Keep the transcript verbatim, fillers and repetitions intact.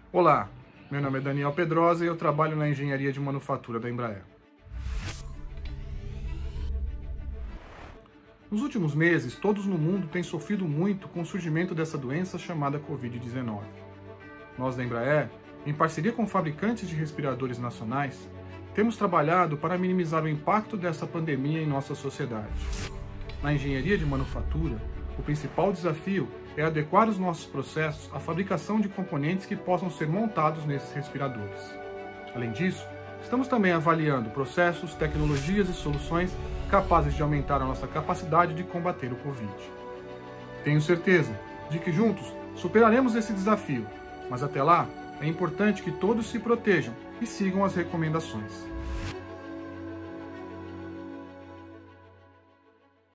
Olá, meu nome é Daniel Pedrosa e eu trabalho na engenharia de manufatura da Embraer. Nos últimos meses, todos no mundo têm sofrido muito com o surgimento dessa doença chamada covid dezenove. Nós da Embraer, em parceria com fabricantes de respiradores nacionais, temos trabalhado para minimizar o impacto dessa pandemia em nossa sociedade. Na engenharia de manufatura, o principal desafio é adequar os nossos processos à fabricação de componentes que possam ser montados nesses respiradores. Além disso, estamos também avaliando processos, tecnologias e soluções capazes de aumentar a nossa capacidade de combater o Covid. Tenho certeza de que juntos superaremos esse desafio, mas até lá é importante que todos se protejam e sigam as recomendações.